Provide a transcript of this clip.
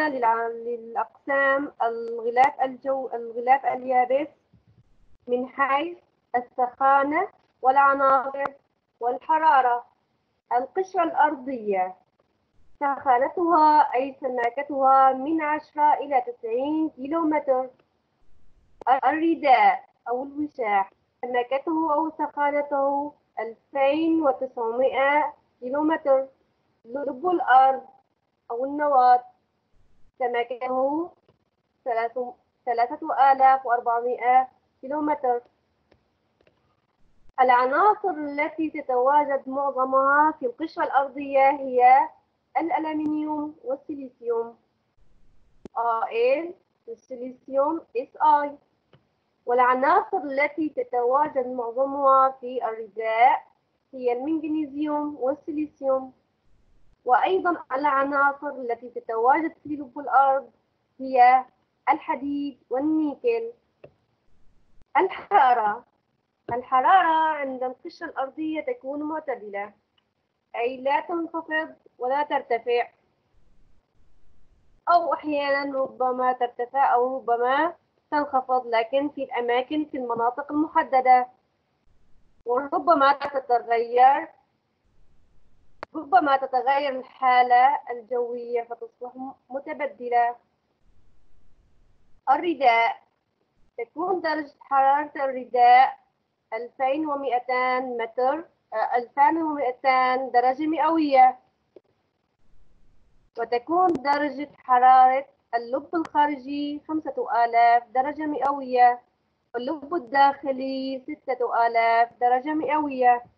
بالنسبة للأقسام الغلاف اليابس من حيث السخانة والعناصر والحرارة. القشرة الأرضية سخانتها أي سماكتها من 10 إلى 90 كيلومتر. الرداء أو الوشاح سماكته أو سخانته 2900 كيلومتر. لب الأرض أو النواة سماكته 3400 كيلومتر. العناصر التي تتواجد معظمها في القشرة الأرضية هي الألمنيوم والسيليسيوم Al والسيليسيوم Si. والعناصر التي تتواجد معظمها في الرداء هي المنغنيسيوم والسيليسيوم. وأيضا العناصر التي تتواجد في لب الأرض هي الحديد والنيكل. الحرارة عند القشرة الأرضية تكون معتدلة، أي لا تنخفض ولا ترتفع، أو أحيانا ربما ترتفع أو ربما تنخفض، لكن في المناطق المحددة. وربما تتغير الحالة الجوية فتصبح متبدلة. الرداء تكون درجة حرارة الرداء 2200 درجة مئوية. وتكون درجة حرارة اللب الخارجي 5000 درجة مئوية، واللب الداخلي 6000 درجة مئوية.